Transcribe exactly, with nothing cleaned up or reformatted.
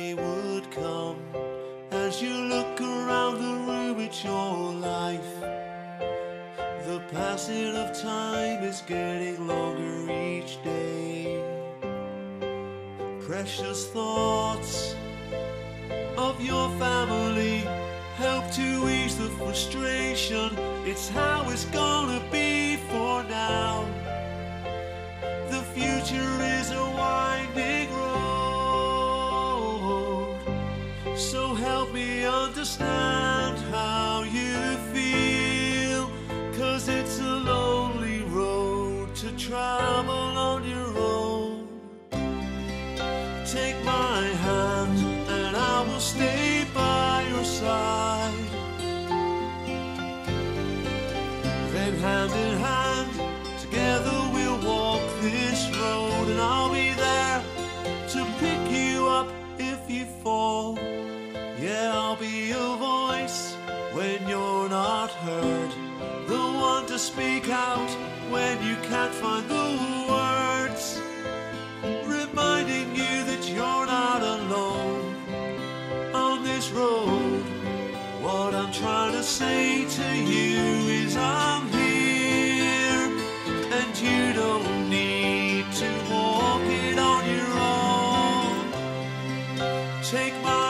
day would come. As you look around the room at your life, the passing of time is getting longer each day. Precious thoughts of your family help to ease the frustration. It's how it's gonna be for now. The future is a winding road, so help me understand how you feel, 'cause it's a lonely road to travel on your own. Take my hand and I will stay by your side. Then hand in hand, together we'll walk this road, and I'll be there to pick you up if you fall. Yeah, I'll be your voice when you're not heard, the one to speak out when you can't find the words, reminding you that you're not alone on this road. What I'm trying to say to you is I'm here, and you don't need to walk it on your own. Take my